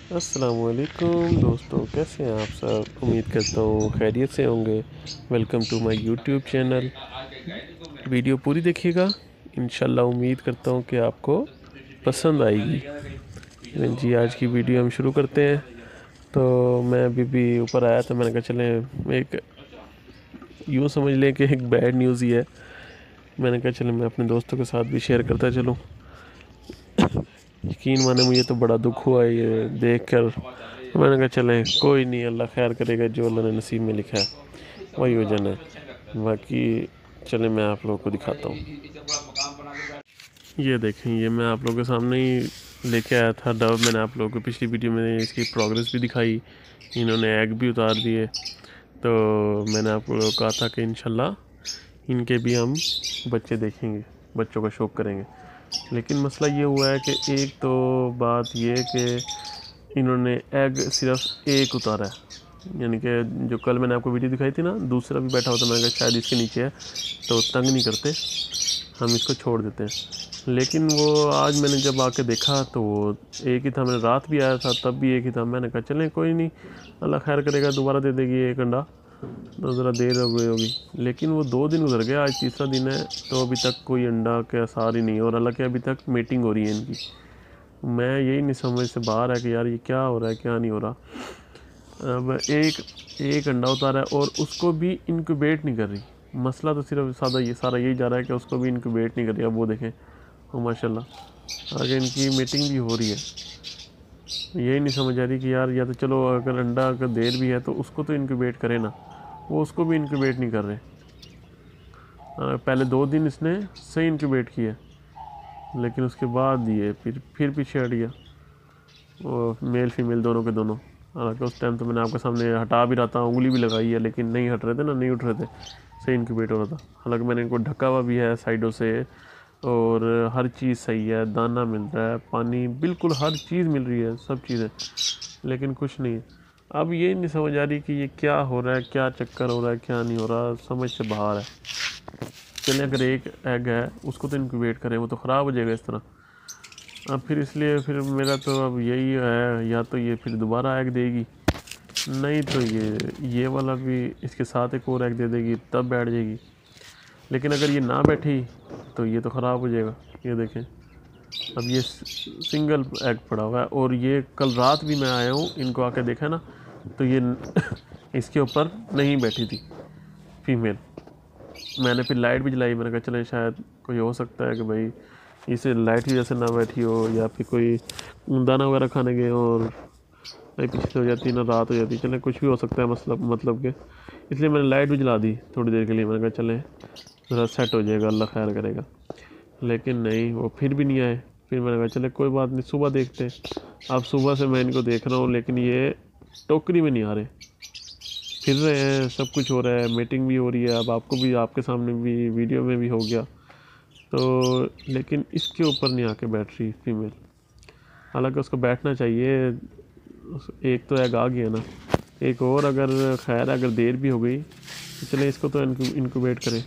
अस्सलामुअलैकुम दोस्तों, कैसे हैं आप सब। उम्मीद करता हूँ खैरियत से होंगे। Welcome to my YouTube channel. Video पूरी देखिएगा, इंशाल्लाह उम्मीद करता हूँ कि आपको पसंद आएगी। जी, आज की वीडियो हम शुरू करते हैं। तो मैं अभी भी ऊपर आया था, मैंने कहा चलें, एक यूँ समझ लें कि एक बैड न्यूज़ ही है। मैंने कहा चलें मैं अपने दोस्तों के साथ भी शेयर करता चलूँ। यकीन माने मुझे तो बड़ा दुख हुआ ये देख कर। मैंने कहा चलें कोई नहीं, अल्लाह खैर करेगा, जो अल्लाह ने नसीब में लिखा है वही हो जाना है। बाकी चलें मैं आप लोगों को दिखाता हूँ। ये देखें, ये मैं आप लोगों के सामने ही लेके आया था डव। मैंने आप लोगों को पिछली वीडियो में इसकी प्रोग्रेस भी दिखाई, इन्होंने एग भी उतार दिए। तो मैंने आप लोगों को कहा था कि इंशाल्लाह इनके भी हम बच्चे देखेंगे, बच्चों का शौक़ करेंगे। लेकिन मसला ये हुआ है कि एक तो बात ये कि इन्होंने एग सिर्फ एक उतारा है, यानी कि जो कल मैंने आपको वीडियो दिखाई थी ना, दूसरा भी बैठा होता, मैंने कहा शायद इसके नीचे है तो तंग नहीं करते, हम इसको छोड़ देते हैं। लेकिन वो आज मैंने जब आके देखा तो वो एक ही था। मैंने रात भी आया था तब भी एक ही था। मैंने कहा चलें कोई नहीं, अल्लाह खैर करेगा, दोबारा दे देगी एक अंडा, तो ज़रा देर हो गई होगी। लेकिन वो 2 दिन गुजर गया, आज तीसरा दिन है तो अभी तक कोई अंडा के आसार ही नहीं। और हालांकि अभी तक मीटिंग हो रही है इनकी। मैं यही नहीं समझ से बाहर है कि यार ये क्या हो रहा है, क्या नहीं हो रहा। अब एक अंडा उतारा है और उसको भी इनक्यूबेट नहीं कर रही। मसला तो सिर्फ सारा यही जा रहा है कि उसको भी इनक्यूबेट नहीं कर रही। अब वो देखें, ओ माशाल्लाह आगे इनकी मीटिंग भी हो रही है। यही नहीं समझ आ रही कि यार, या तो चलो अगर अंडा अगर देर भी है तो उसको तो इनक्यूबेट करे ना, वो उसको भी इनक्यूबेट नहीं कर रहे। पहले 2 दिन इसने सही इनक्यूबेट किया, लेकिन उसके बाद ये फिर पीछे हट गया, वो मेल फीमेल दोनों के दोनों। हालांकि उस टाइम तो मैंने आपके सामने हटा भी रहा था, उंगली भी लगाई है, लेकिन नहीं हट रहे थे ना, नहीं उठ रहे थे, सही इनक्यूबेट हो रहा था। हालांकि मैंने इनको ढका हुआ भी है साइडों से, और हर चीज़ सही है, दाना मिल रहा है, पानी बिल्कुल हर चीज़ मिल रही है, सब चीज़ें, लेकिन कुछ नहीं है। अब ये नहीं समझ आ रही कि ये क्या हो रहा है, क्या चक्कर हो रहा है, क्या नहीं हो रहा, समझ से बाहर है। चलिए अगर एक एग है उसको तो इनक्यूबेट करें, वो तो ख़राब हो जाएगा इस तरह। अब फिर इसलिए फिर मेरा तो अब यही है, या तो ये फिर दोबारा एग देगी, नहीं तो ये वाला भी इसके साथ एक और एग दे देगी, तब बैठ जाएगी। लेकिन अगर ये ना बैठी तो ये तो ख़राब हो जाएगा। ये देखें, अब ये सिंगल एग पड़ा हुआ है। और ये कल रात भी मैं आया हूँ, इनको आके देखा ना, तो ये इसके ऊपर नहीं बैठी थी फीमेल। मैंने फिर लाइट भी जलाई, मैंने कहा चले शायद कोई हो सकता है कि भाई इसे लाइट की वजह से ना बैठी हो, या फिर कोई दाना वगैरह खाने गए और नहीं पीछे से हो जाती ना, रात हो जाती, चले कुछ भी हो सकता है मतलब के। इसलिए मैंने लाइट भी जला दी थोड़ी देर के लिए। मैंने कहा चले ज़रा सेट हो जाएगा, अल्लाह खैर करेगा। लेकिन नहीं, वो फिर भी नहीं आए। फिर मैंने कहा चले कोई बात नहीं, सुबह देखते हैं। अब सुबह से मैं इनको देख रहा हूँ, लेकिन ये टोकरी में नहीं आ रहे, फिर रहे हैं, सब कुछ हो रहा है, मीटिंग भी हो रही है। अब आपको भी, आपके सामने भी वीडियो में भी हो गया तो, लेकिन इसके ऊपर नहीं आके बैठ रही फीमेल। हालांकि उसको बैठना चाहिए, एक तो एग आ गया ना, एक और अगर खैर अगर देर भी हो गई तो चले इसको तो इनक्यूबेट करें।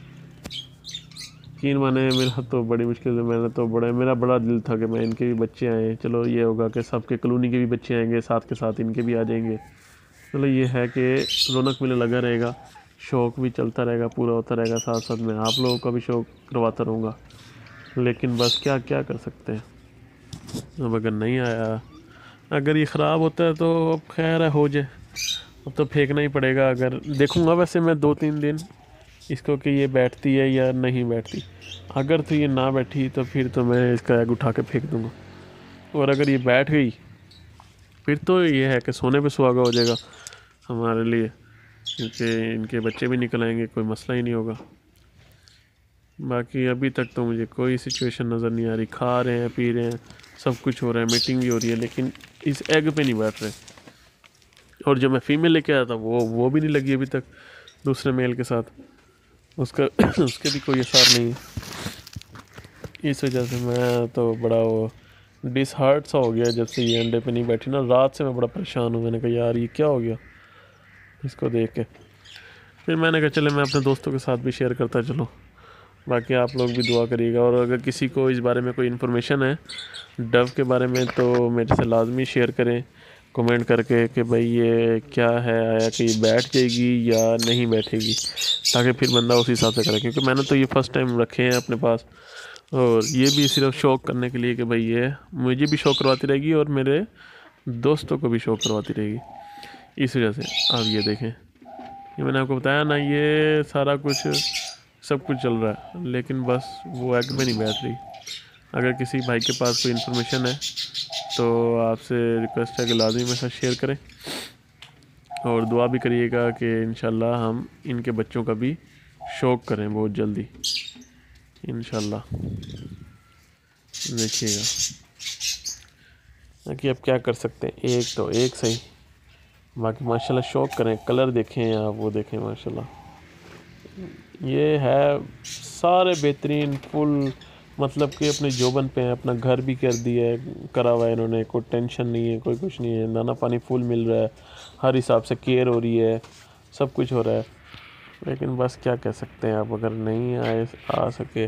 यकीन माने मेरा तो बड़ी मुश्किल से, मेरा बड़ा दिल था कि मैं इनके भी बच्चे आए। चलो ये होगा कि सबके कॉलोनी के भी बच्चे आएंगे, साथ के साथ इनके भी आ जाएंगे। चलो ये है कि रौनक मेले लगा रहेगा, शौक़ भी चलता रहेगा, पूरा होता रहेगा, साथ साथ मैं आप लोगों का भी शौक़ करवाता रहूँगा। लेकिन बस क्या क्या कर सकते हैं। अब अगर नहीं आया, अगर ये ख़राब होता है तो अब खैर है, हो जाए, अब तो फेंकना ही पड़ेगा। अगर देखूँगा वैसे मैं 2-3 दिन इसको कि ये बैठती है या नहीं बैठती। अगर तो ये ना बैठी तो फिर तो मैं इसका एग उठा के फेंक दूँगा। और अगर ये बैठ गई फिर तो ये है कि सोने पे सुहागा हो जाएगा हमारे लिए, क्योंकि इनके बच्चे भी निकल आएंगे, कोई मसला ही नहीं होगा। बाकी अभी तक तो मुझे कोई सिचुएशन नज़र नहीं आ रही। खा रहे हैं, पी रहे हैं, सब कुछ हो रहा है, मीटिंग भी हो रही है, लेकिन इस एग पे नहीं बैठ रहे। और जो मैं फ़ीमेल लेके आया था वो भी नहीं लगी अभी तक दूसरे मेल के साथ, उसका उसके भी कोई असर नहीं है। इस वजह से मैं तो बड़ा वो डिसहार्ट सा हो गया जब से ये अंडे पे नहीं बैठी ना। रात से मैं बड़ा परेशान हूँ। मैंने कहा यार ये क्या हो गया इसको देख के। फिर मैंने कहा चले मैं अपने दोस्तों के साथ भी शेयर करता चलो। बाकी आप लोग भी दुआ करिएगा। और अगर किसी को इस बारे में कोई इन्फॉर्मेशन है डव के बारे में तो मेरे से लाजमी शेयर करें कमेंट करके कि भाई ये क्या है, आया कि बैठ जाएगी या नहीं बैठेगी, ताकि फिर बंदा उस हिसाब से करे। क्योंकि मैंने तो ये फ़र्स्ट टाइम रखे हैं अपने पास, और ये भी सिर्फ शौक़ करने के लिए कि भाई ये मुझे भी शौक़ करवाती रहेगी और मेरे दोस्तों को भी शौक़ करवाती रहेगी, इस वजह से। अब ये देखें, ये मैंने आपको बताया ना, ये सारा कुछ सब कुछ चल रहा है, लेकिन बस वो एग में नहीं बैठ रही। अगर किसी भाई के पास कोई इन्फॉर्मेशन है तो आपसे रिक्वेस्ट है कि लाजमी मेरे साथ शेयर करें, और दुआ भी करिएगा कि इंशाल्लाह हम इनके बच्चों का भी शौक़ करें बहुत जल्दी इंशाल्लाह। देखिएगा कि अब क्या कर सकते हैं, एक तो एक सही, बाकी माशाल्लाह शौक़ करें। कलर देखें आप, वो देखें माशाल्लाह, ये है सारे बेहतरीन फुल, मतलब कि अपने जोबन पे हैं, अपना घर भी कर दिया है, करा हुआ है इन्होंने, कोई टेंशन नहीं है, कोई कुछ नहीं है, दाना पानी फुल मिल रहा है, हर हिसाब से केयर हो रही है, सब कुछ हो रहा है। लेकिन बस क्या कह सकते हैं आप, अगर नहीं आ सके,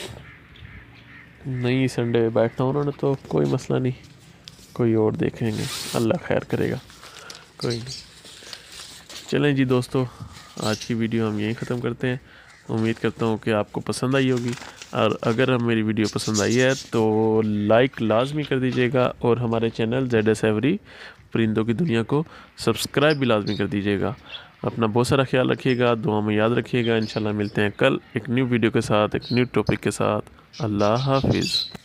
नहीं संडे बैठना उन्होंने तो कोई मसला नहीं, कोई और देखेंगे, अल्लाह खैर करेगा, कोई नहीं। चलें जी दोस्तों, आज की वीडियो हम यहीं ख़त्म करते हैं। उम्मीद करता हूँ कि आपको पसंद आई होगी, और अगर मेरी वीडियो पसंद आई है तो लाइक लाजमी कर दीजिएगा, और हमारे चैनल ZS एवरी परिंदों की दुनिया को सब्सक्राइब भी लाजमी कर दीजिएगा। अपना बहुत सारा ख्याल रखिएगा, दुआ में याद रखिएगा। इंशाल्लाह मिलते हैं कल एक न्यू वीडियो के साथ, एक न्यू टॉपिक के साथ। अल्लाह हाफिज़।